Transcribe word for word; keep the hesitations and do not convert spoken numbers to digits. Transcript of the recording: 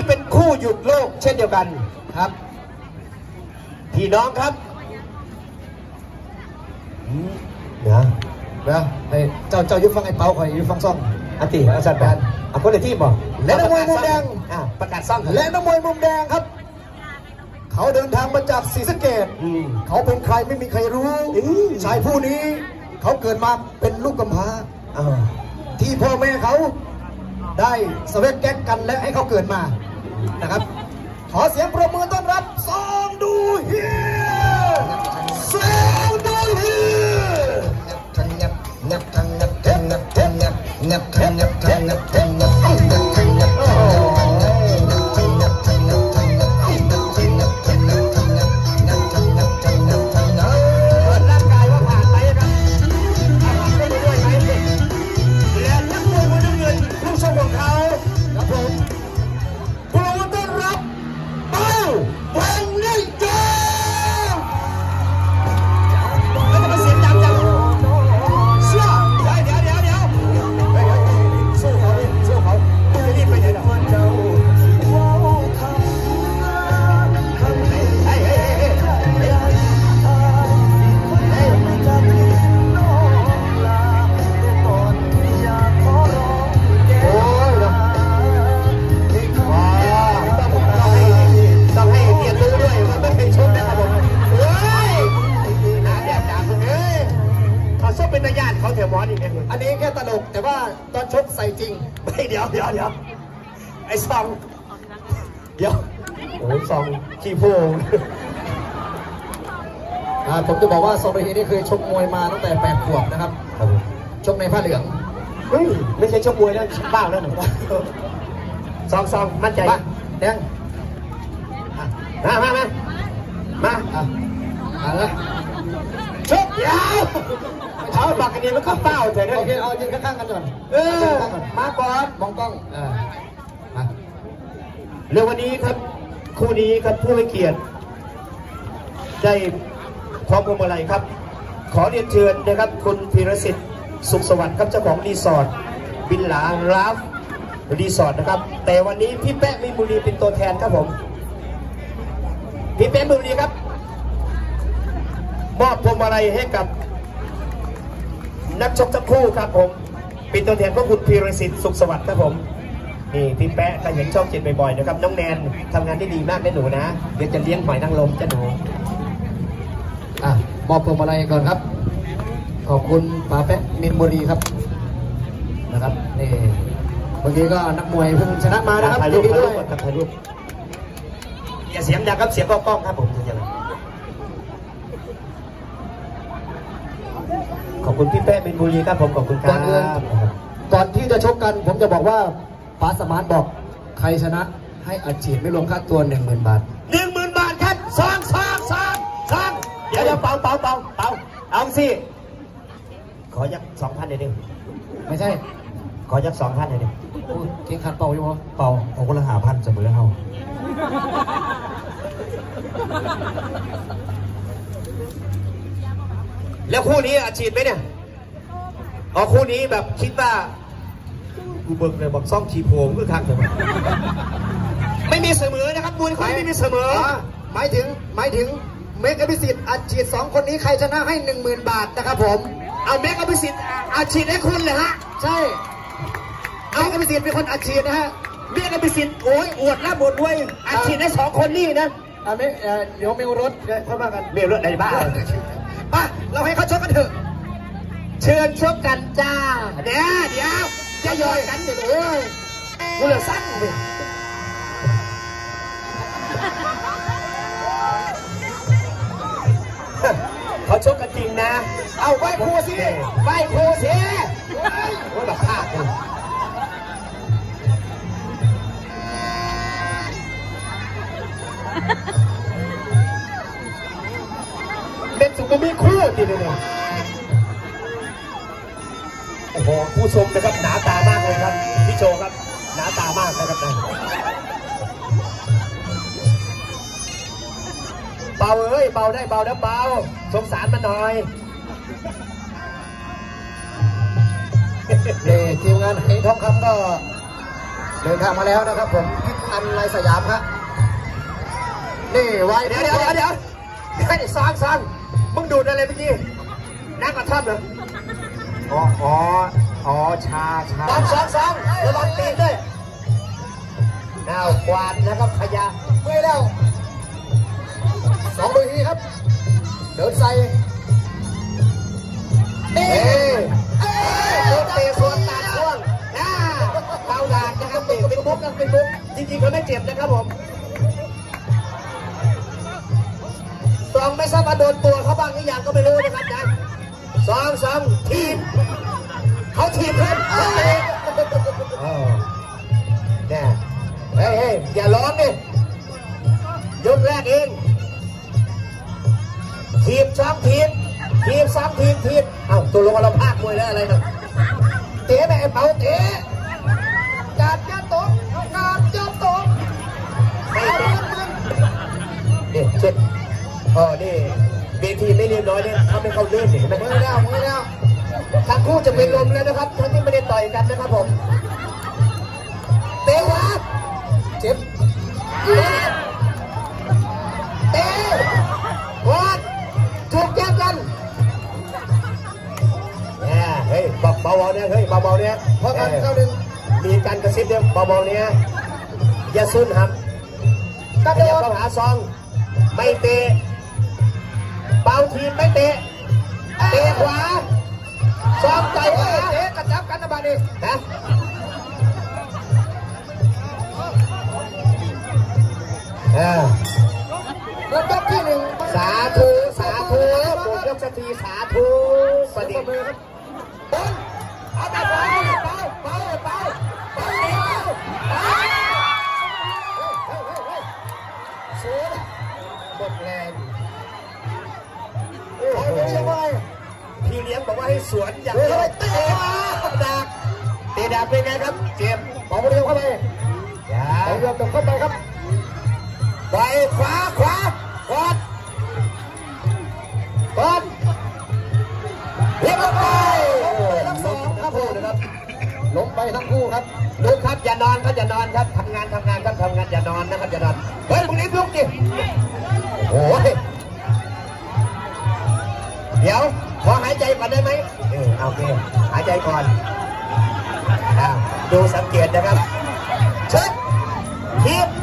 เป็นคู่หยุดโลกเช่นเดียวกันครับพี่น้องครับเดี๋ยวเดี๋ยวเจ้าเจ้ายุบฟังไอ้เปาคอยยุบฟังซ่องอาติอาจารย์แบนเอาคนละที่บอกและนักมวยมุมแดงประกาศซ่องและนักมวยมุมแดงครับเขาเดินทางมาจากศรีสะเกษเขาเป็นใครไม่มีใครรู้ชายผู้นี้เขาเกิดมาเป็นลูกกำพร้าที่พ่อแม่เขาได้สเวกแก๊กกันและให้เขาเกิดมานะครับขอเสียงปรบมือต้อนรับซองดูเฮียซองดูเฮียงับงับงับงับงับงับงับงับงับงับงับงับงับงับอันนี้แค่ตลกแต่ว่าตอนชกใส่จริงไม่เดี๋ยวเดี๋ยวเดี๋ยวไอ้ซองเดี๋ยวโอ้ซองขี้โพงผมจะบอกว่าซองเรฮีนี่เคยชกมวยมาตั้งแต่แปดขวบนะครับชกในผ้าเหลืองเฮ้ยไม่ใช่ชกมวยแล้วบ้าแล้วหนูซองซองมั่นใจแดงมามามามาอ่ะแล้วชกยาวเอาปากกันดีมันเข้าเป้าเถอะนะโอเคเอายืนข้างๆกันก่อนเออมาก่อนมองกล้องเออมาเรื่องวันนี้ครับคู่นี้ครับผู้ให้เกียรติได้พร้อมพวงมาลัยครับขอเรียนเชิญนะครับคุณพีรสิทธิ์สุขสวัสดิ์ครับเจ้าของรีสอร์ทบินหลาราฟรีสอร์ทนะครับแต่วันนี้พี่แป๊ะมีบุรีเป็นตัวแทนครับผมพี่แป๊ะมีบุรีครับมอบพวงมาลัยให้กับนักชกทั้งคู่ครับผมเป็นตัวแทนของคุณพีรสิทธิ์สุขสวัสดิ์ครับผมนี่พี่แป๊ะใครเห็นช่องเจ็ดบ่อยๆนะครับน้องแนนทำงานได้ดีมากนะหนูนะเดี๋ยวจะเลี้ยงหอยนางรมจะหนูอ่ะมอบพวงมาลัยก่อนครับขอบคุณป๋าแป๊ะมินบุรีครับนะครับนี่เมื่อกี้ก็นักมวยเพิ่งชนะมานะครับถ่ายรูปถ่ายรูปถ่ายรูปอย่าเสียงดังครับเสียงกล้องครับผมอย่างนั้นขอบคุณพี่แป๊ะบินบุรีครับผมขอบคุณครับก่อนที่จะชกกันผมจะบอกว่าป๋าสมานบอกใครชนะให้อัดฉีดไม่รวมค่าตัวหนึ่งหมื่นบาทหนึ่งหมื่นบาทครับสองสองสองสองเดี๋ยวเดี๋ยวเป่าเป่าเป่าเป่าเอาสิขอยักสองพันเลยดิไม่ใช่ขอยักสองพันเลยดิเก่งขัดเป่าอยู่มั้งเป่าเอาคนละหาพันจะเหมือนเขาแล้วคู่นี้อาชีพไหมเนี่ยอ๋อคู่นี้แบบคิดว่ากูเบิกเลยบอกซ่องชีโพงคือทางเถอะไม่มีเสมอนะครับมวยคู่ไม่มีเสมอหมายถึงหมายถึงเมกอภิสิทธิ์อาชีพสองคนนี้ใครชนะให้หนึ่งหมื่นบาทนะครับผมเอาเมกอภิสิทธิ์อาชีพให้คุณเลยฮะใช่เอาเมกอภิสิทธิ์เป็นคนอาชีพนะฮะเมกอภิสิทธิ์โอ้ยอวดหน้าบดด้วยอาชีพได้สองคนนี่นะเอาเมเดี๋ยวเมลรถเข้ามากันเมลรถไหนบ้างป่ะเราให้เขาชกกันเถอะเชิญชกกันจ้าเดี๋ยวเดี๋ยวจะย่อยกันเดี๋ยวเลยกูเหลือสั้นเลยเขาชกกันจริงนะเอาไหว้ครูสิไหว้ครูสิโอ้ยแบบพลาดเลยเป็นสุกุมิคู่ทีเดียวโอ้โหผู้ชมนะครับหนาตามากเลยครับพี่โจครับหนาตามากนะครับนะเบาเอ้ยเบาได้เบาแล้วเบาสงสารมันหน่อยนี่ทีมงานไอ้ทองคำก็เดินทางมาแล้วนะครับผมกันไรสยามฮะนี่ไว้เดี๋ยวเดี๋ยวเดี๋ยวเดี๋ยวไอ้สร้างสร้างมึงดูดอะไรเมื่อกี้นั่งกระท่อมเหรออ๋ออ๋ออ๋อชาชาสองสองสองระวังตีนด้วยแนวกวาดนะครับขยะเมื่อยแล้วสองโดยทีครับเดินใส่เอ๊ะเอ๊ะเตะส่วนตัดช่วงน่าเบาดากนะครับเป็นเป็นบุ๊กนะเป็นบุ๊กจริงๆเขาไม่เจ็บนะครับผมสองไม่ทราบว่าโดนตัวเขาบ้างหรือยังก็ไม่รู้นะครับนะสองสองทีมเขาทีมเพื่อนเนี่ยเฮ้ยเฮ้ยอย่าร้องดิยกแรกเองทีมสองทีมทีมสองทีมทีมเอ้าตัวลงเราพากมวยแล้วอะไรนะเตะแม่เผาเตะการยัดตกการยัดตกนี่เช็ดอ๋อนี่เวทีไม่เรียบร้อยเนี่ยทำให้เขาเลื่อนเห็นไหมไม่แล้วไม่แล้วทั้งคู่จะเป็นลมแล้วนะครับทั้งที่ไม่ได้ต่อยกันนะครับผมเตะวะเจ็บเตะวัดถูกแย่งกันเนี่ยเฮ้ยเบาๆเนี่ยเฮ้ยเบาๆเนี่ยเพราะกันเข้าหนึ่งมีการกระซิบเนี่ยเบาๆเนี่ยอย่าซุ่นครับกระโดดเข้าหาซองไม่เตะเบาทีมไม่เตะเตะขวาซองใจขวาเตะกระจับกันนะบ้านี้นะเออเริ่มยกที่หนึ่งสาธุสาธุบวกยกสตีสาธุประเดี๋ยวเอาไปไปไปไปไปไปเสียหมดแรงโอ้โหพี่เลี้ยงบอกว่าให้สวนอย่างเดียวเตะดาบเตะดาบเป็นไงครับเจ็บบอกเดียวเข้าไปอย่าเดียวตกเข้าไปครับไปขวาขวากดกดเรียบร้อยทั้งสองครับผมนะครับลงไปทั้งคู่ครับลุกครับอย่านอนครับอย่านอนครับทำงานทำงานครับทำงานอย่านอนนะครับอย่านอนเฮ้ยพวกนี้ลุกดิโอ้ยเดี๋ยวขอหายใจก่อนได้ไหมเออโอเคหายใจก่อนดูสังเกตนะครับเช็ดทีม